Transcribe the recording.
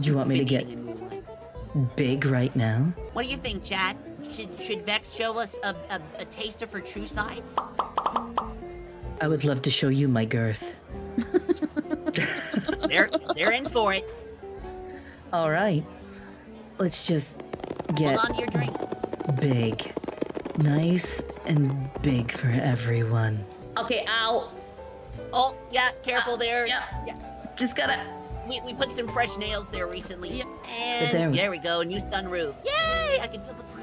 Do you want me to get Been eating in Moonlight. big right now? What do you think, Chad? Should Vex show us a taste of her true size? I would love to show you my girth. They're in for it. All right. Let's just get Hold on to your drink. big. Nice and big for everyone. Okay, ow. Oh, yeah, careful there. Yeah. Just gotta... We put some fresh nails there recently. Yeah. And But there we go, new sunroof. Yay! I can feel the